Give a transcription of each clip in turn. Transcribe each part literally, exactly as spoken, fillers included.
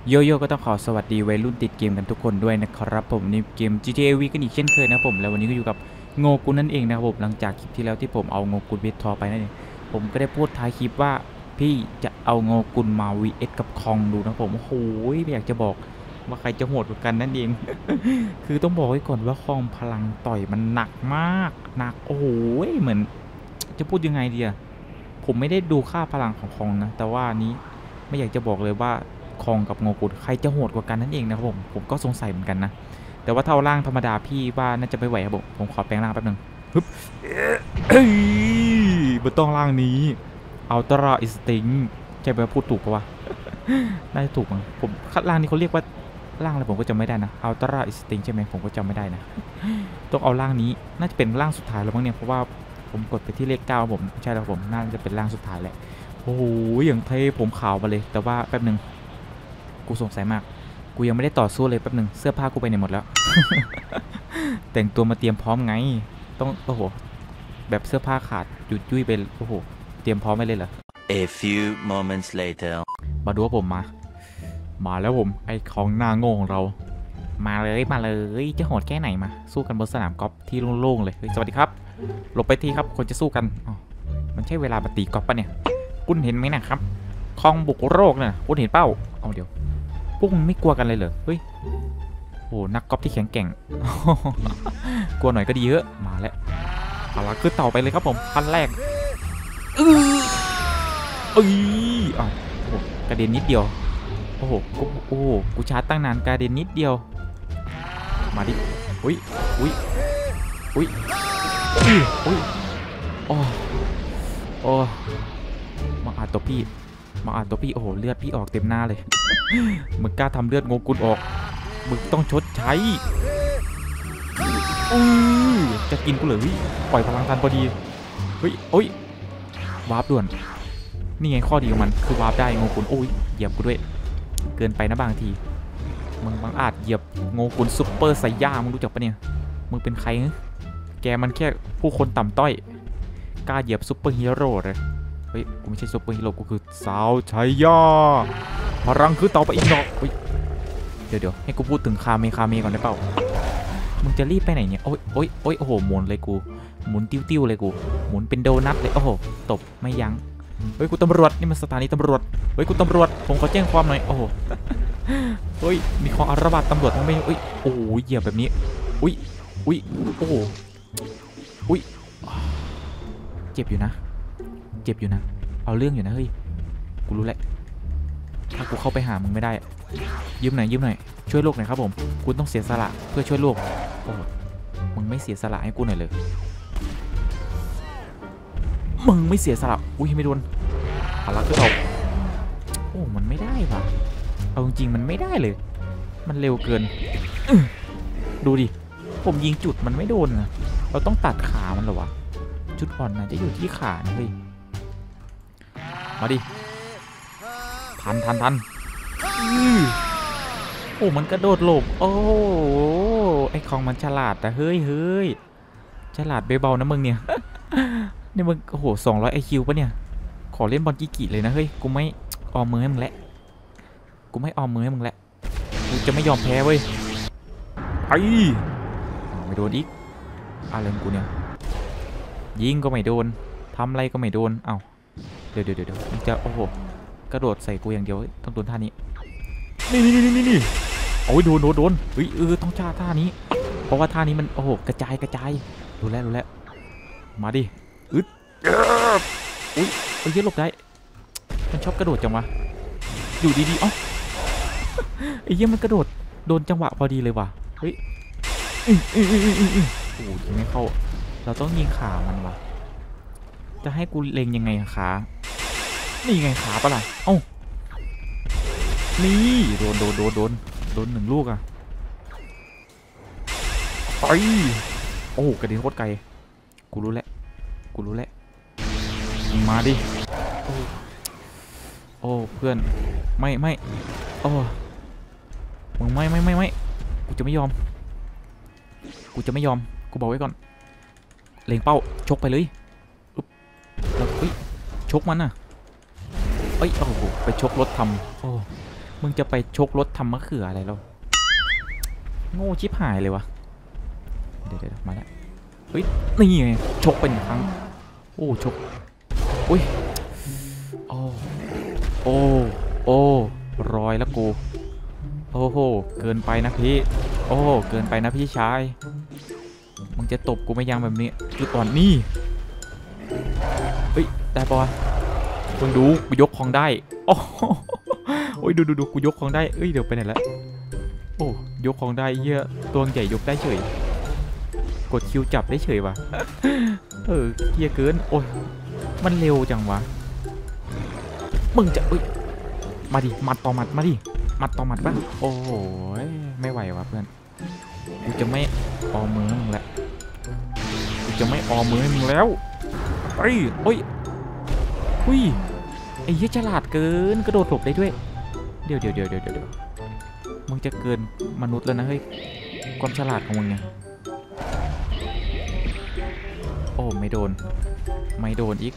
โยโย่ก็ต้องขอสวัสดีวัยรุ่นติดเกมกันทุกคนด้วยนะครับผมในเกม จี ที เอ วี กันอีกเช่นเคยนะผมแล้ววันนี้ก็อยู่กับโงกุนนั่นเองนะครับผมหลังจากคลิปที่แล้วที่ผมเอาโงกุนเวททอไปนั่นเองผมก็ได้พูดท้ายคลิปว่าพี่จะเอาโงกุนมา วี เอส กับคองดูนะผมโอ้โหไม่อยากจะบอกว่าใครจะโหดกว่ากันนั่นเอง คือต้องบอกไว้ก่อนว่าคองพลังต่อยมันหนักมากหนักโอ้โหเหมือนจะพูดยังไงดีอะผมไม่ได้ดูค่าพลังของคองนะแต่ว่านี้ไม่อยากจะบอกเลยว่าคองกับโงกุนใครจะโหดกว่ากันนั่นเองนะครับผมผมก็สงสัยเหมือนกันนะแต่ว่าเท่าร่างธรรมดาพี่ว่าน่าจะไม่ไหวครับผมผมขอแปลงร่างแป๊บนึงฮึบเอ้ยบนต้องร่างนี้อัลตร้าอินสติ้งใช่ไหมพูดถูกปะวะ น่าจะถูกมั้งผมร่างนี้เขาเรียกว่าร่างอะไรผมก็จำไม่ได้นะอัลตร้าอินสติ้งใช่ไหมผมก็จำไม่ได้นะต้องเอาร่างนี้น่าจะเป็นร่างสุดท้ายแล้วมั้งเนี่ยเพราะว่าผมกดไปที่เลขเก้าผมใช่แล้วผมน่าจะเป็นร่างสุดท้ายแหละโอ้โหอย่างเท่ผมขาวมาเลยแต่ว่าแป๊บนึงกูสงสัยมากกูยังไม่ได้ต่อสู้เลยแป๊บนึงเสื้อผ้ากูไปไหนหมดแล้ว แต่งตัวมาเตรียมพร้อมไงต้องโอ้โหแบบเสื้อผ้าขาดหยุดยุ่ยไปโอ้โหเตรียมพร้อมไปเลยเหรอ A few moments later มาดูว่าผมมามาแล้วผมไอ้ของหน้าโง่ของเรามาเลยมาเลยจะโหดแค่ไหนมาสู้กันบนสนามกอล์ฟที่โล่งๆเลยสวัสดีครับหลบไปทีครับคนจะสู้กันอ๋อมันใช่เวลาปฏิกอล์ฟปะเนี่ยคุณเห็นไหมนะครับคองบุกโรคเนี่ยคุณเห็นเป้าเอาเดี๋ยวพวกมึงไม่กลัวกันเลยเหรอเฮ้ยโอ้นักกอล์ฟที่แข็งแกร่ง กลัวหน่อยก็ดีเยอะมาแล้วเอาละคือเต่าไปเลยครับผมพันแรกเออเอ้ยอ้าวโอ้กระเด็นนิดเดียวโอ้โหโอ้โหกูชาร์จตั้งนานกระเด็นนิดเดียวมาดิอุ้ยอุ้ยอุ้ยอุ้ยโอ้โอ้มาอาตัวพี่มาอาตัวพี่โอ้โหเลือดพี่ออกเต็มหน้าเลยมึงกล้าทำเลือดโงกุลออกมึงต้องชดใช้อือจะกินกูเลยปล่อยพลังทันพอดีเฮ้ยโอ้ยวาร์ปด่วนนี่ไงข้อดีของมันคือวาร์ปได้โงกุลโอ้ยเหยียบกูด้วยเกินไปนะบางทีมึงบางอาจเหยียบโงกุลซุปเปอร์ไซย่ามึงรู้จักปะเนี่ยมึงเป็นใครฮะแกมันแค่ผู้คนต่ำต้อยกล้าเหยียบซุปเปอร์ฮีโร่เลยเฮ้ยกูไม่ใช่ซุปเปอร์ฮีโร่กูคือสาวไชย่าพลังคือเต่าไปอีกดอกเฮ้ยเดี๋ยวเดี๋ยวให้กูพูดถึงคาเมคาเมก่อนได้เปล่ามึงจะรีบไปไหนเนี่ยโอ้ยโอ้ยโอ้ยโอ้โหหมุนเลยกูหมุนติ้วติ้วเลยกูหมุนเป็นโดนัทเลยโอ้โหตบไม่ยั้งเฮ้ยกูตำรวจนี่มันสถานีตำรวจเฮ้ยกูตำรวจผมขอแจ้งความหน่อยโอ้โหเฮ้ยมีของอาระบาดตำรวจทั้งไม่เฮ้ยโอ้โหเหยียบแบบนี้อุ้ยอุ้ยโอ้โหอุ้ยเจ็บอยู่นะเจ็บอยู่นะเอาเรื่องอยู่นะเฮ้ยกูรู้แหละถ้ากูเข้าไปหามึงไม่ได้ยืมหน่อยยืมหน่อยช่วยโลกหน่อยครับผมกูต้องเสียสละเพื่อช่วยโลกโอ้มึงไม่เสียสละให้กูหน่อยเลยมึงไม่เสียสละอุ้ยไม่โดนพลังก็ตกโอ้มันไม่ได้ป่ะเอาจริงๆมันไม่ได้เลยมันเร็วเกินดูดิผมยิงจุดมันไม่โดนนะเราต้องตัดขามันเหรอวะจุดอ่อนนะจะอยู่ที่ขานะเฮ้ยมาดิทันทันทันโอ้มันกระโดดหลบโอ้ไอของมันฉลาดแต่เฮ้ยเฮ้ยฉลาดเบาๆนะมึงเนี่ยนี่มึงโอ้โหสองร้อยไอคิวปะเนี่ยขอเล่นบอลกี่กี่เลยนะเฮ้ยกูไม่ออมมือให้มึงแหละกูไม่ออมมือให้มึงแหละกูจะไม่ยอมแพ้เว้ยไอ้ไม่โดนอีกอะไรของกูเนี่ยยิงก็ไม่โดนทำอะไรก็ไม่โดนเอ้าเดี๋ยวเดี๋ยวเดี๋ยวมันจะโอ้โหกระโดดใส่กูอย่างเดียวต้องโดนท่านี้นี่นี่นี่นี่นี่โอ้ยโดนโดนโดนเฮ้ยเออต้องชาท่านี้เพราะว่าท่านี้มันโอ้โหกระจายกระจายดูแลดูแลมาดิอึดอุ้ยเฮ้ยหลบได้มันชอบกระโดดจังวะอยู่ดีๆอ๋อไอ้เหี้ยมันกระโดดโดนจังหวะพอดีเลยว่ะเฮ้ยอืออืออืออืออือโอ้ยไม่เข้าเราต้องยิงขามันว่ะจะให้กูเล็งยังไงขานี่ไงขาปะล่ะเอ้านี่โดนโดนโดนโดนโดนหนึ่งลูกอะไปโอ้กระเด็นโคตรไกลกูรู้แล้วกูรู้แล้วมาดิโอ้โอ้เพื่อนไม่ไม่โอ้มึงไม่ไม่ไม่ไม่กูจะไม่ยอมกูจะไม่ยอมกูบอกไว้ก่อนเล็งเป้าชกไปเลยแล้วเฮ้ยชกมันน่ะเอ้ยโอ้โหไปชกรถทำโอ้มึงจะไปชกรถทำมะเขืออะไรเราโง่ชิบหายเลยวะเดี๋ยวเดี๋ยวมาแล้วเฮ้ยนี่ไงชกเป็นครั้งโอ้ชกอุ้ยโอ้โอ้โอ้รอยแล้วกูโอ้โหเกินไปนะพี่โอ้เกินไปนะพี่ชายมึงจะตบกูไม่ยังแบบนี้จุดอ่อนนี่เฮ้ยได้ปะมึงดูกูยกของได้โอ้โอ้ยดูดูดูกูยกของได้เอ้ยเดี๋ยวไปไหนละโอ้ยกของได้เยอะตัวใหญ่ยกได้เฉยกดคิวจับได้เฉยวะเออเฮียเกินโอ้ยมันเร็วจังวะมึงจะเอ้ยมาดิมัดต่อมัดมาดิมัดต่อมัดป่ะโอ้ยไม่ไหววะเพื่อนกูจะไม่ออมือมึงละกูจะไม่ออมือมึงแล้วเอ้ยโอ้ยอุ้ยไอ้เหี้ยฉลาดเกินกระโดดหลบได้ด้วยเดี๋ยวเดี๋ยวเดี๋ยวเดี๋ยวเดี๋ยวมึงจะเกินมนุษย์แล้วนะเฮ้ยความฉลาดของมึงเนี่ยโอ้ไม่โดนไม่โดนอีก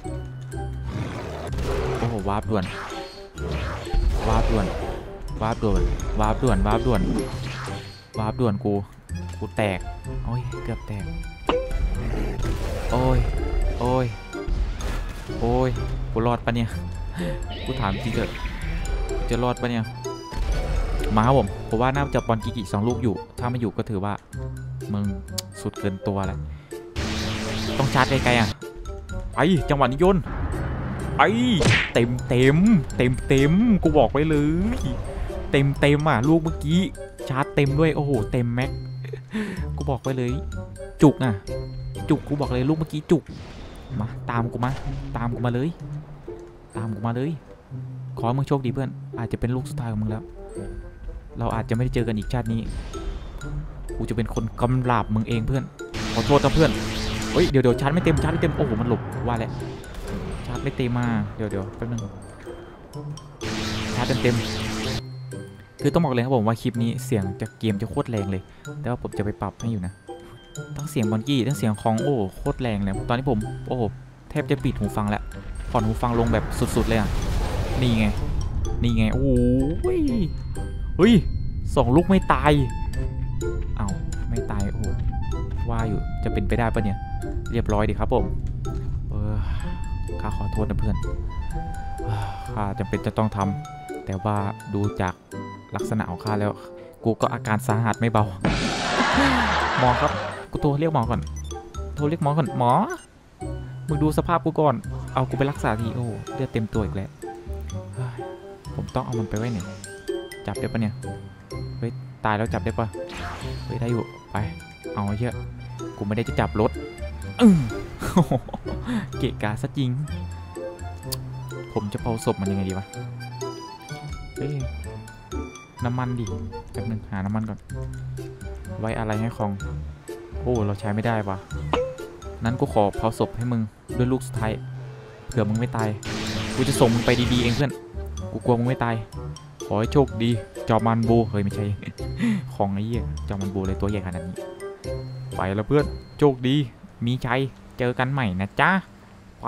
โอ้วาร์ปด่วนวาร์ปด่วนวาร์ปด่วนวาร์ปด่วนวาร์ปด่วนวาร์ปด่วนกูกูแตกโอ้ยเกือบแตกโอ้ยโอ้ยโอ้ยกูรอดปะเนี่ยกูถามจริงเถอะจะรอดปะเนี่ยมาครับผมเพราะว่าน่าจะบอลกิกิสองลูกอยู่ถ้าไม่อยู่ก็ถือว่ามึงสุดเกินตัวแล้วต้องชาร์จไกลๆอ่ะไอ้จังหวะนี้โยนไอ้เต็มเต็มเต็มเต็มกูบอกไว้เลยเต็มเต็มอ่ะลูกเมื่อกี้ชาร์จเต็มด้วยโอ้โหเต็มแม็กกูบอกไว้เลยจุกอ่ะจุกกูบอกเลยลูกเมื่อกี้จุกมาตามกูมาตามกูมาเลยตามกูมาเลยขอมึงโชคดีเพื่อนอาจจะเป็นลูกสุดท้ายของมึงแล้วเราอาจจะไม่ได้เจอกันอีกชาตินี้กูจะเป็นคนกำราบมึงเองเพื่อนขอโทษนะเพื่อนเฮ้ยเดี๋ยวเดี๋ยวชาร์จไม่เต็มชาร์จไม่เต็มโอ้โหมันหลบว่าแหละชาร์จไม่เต็มมาเดี๋ยวเดี๋ยวแป๊บนึงชาร์จเต็มเต็มคือต้องบอกเลยครับผมว่าคลิปนี้เสียงจากเกมจะโคตรแรงเลยแต่ว่าผมจะไปปรับให้อยู่นะทั้งเสียงบอลกี้ทั้งเสียงของโอ้โคตรแรงเลยตอนนี้ผมโอ้แทบจะปิดหูฟังแล้วผ่อนหูฟังลงแบบสุดๆเลยอ่ะนี่ไงนี่ไงโอ้ยเฮ้ยสองลูกไม่ตายเอาไม่ตายโอ้ว่าอยู่จะเป็นไปได้ปะเนี่ยเรียบร้อยดีครับผมเออข้าขอโทษนะเพื่อนข้าจำเป็นจะต้องทำแต่ว่าดูจากลักษณะของข้าแล้วกูก็อาการสาหัสไม่เบาหมอครับกูโทรเรียกหมอก่อนโทรเรียกหมอก่อนหมอมึงดูสภาพกูก่อนเอากูไปรักษาทีโอ้เลือดเต็มตัวอีกแล้วผมต้องเอามันไปไว้ไหนจับได้ปะเนี่ยเฮ้ยตายแล้วจับได้ปะเฮ้ยได้อยู่ไปเอาเยอะกูไม่ได้จะจับรถอืมเกะกะซะจริงผมจะเผาศพมันยังไงดีวะเฮ้ยน้ำมันดิแป๊บนึงหาน้ำมันก่อนไว้อะไรให้คองโอ้เราใช้ไม่ได้วะนั้นกูขอเผาศพให้มึงด้วยลูกสุดท้ายเผื่อมึงไม่ตายกูจะส่งมึงไปดีๆเองเพื่อนกูกลัวมึงไม่ตายขอให้โชคดีจอมันบูเฮ้ยไม่ใช่ของไอ้เหี้ยจอมันบูเลยตัวใหญ่ขนาดนี้ไปแล้วเพื่อนโชคดีมีชัยเจอกันใหม่นะจ๊ะไป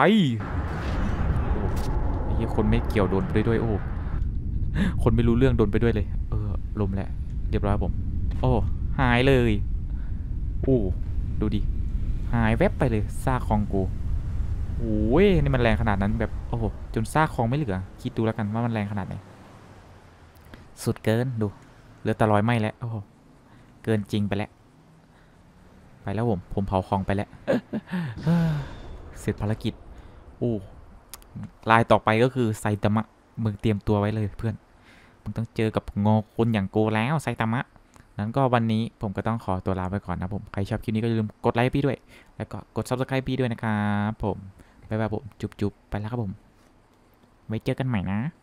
ไอ้เหี้ยคนไม่เกี่ยวโดนไปด้วยโอ้คนไม่รู้เรื่องโดนไปด้วยเลยเออลมแหละเรียบร้อยผมโอ้หายเลยโอ้ดูดิหายแวบไปเลยซากของกูโอ้ยนี่มันแรงขนาดนั้นแบบโอ้โหจนซากของไม่เหลือคิดดูแล้วกันว่ามันแรงขนาดไหนสุดเกินดูเหลือแต่รอยไหม้แล้วโอ้โหเกินจริงไปแล้วไปแล้วผมผมเผาของไปแล้วเสร็จภารกิจโอ้ลายต่อไปก็คือไซตามะมึงเตรียมตัวไว้เลยเพื่อนมึงต้องเจอกับงอคนอย่างโกแล้วไซตามะนั้นก็วันนี้ผมก็ต้องขอตัวลาไปก่อนนะผมใครชอบคลิปนี้ก็อย่าลืมกดไลค์พี่ด้วยแล้วก็กด ซับสไครบ์ พี่ด้วยนะครับผมบ๊ายบายผมจุ๊บๆไปแล้วครับผมไว้เจอกันใหม่นะ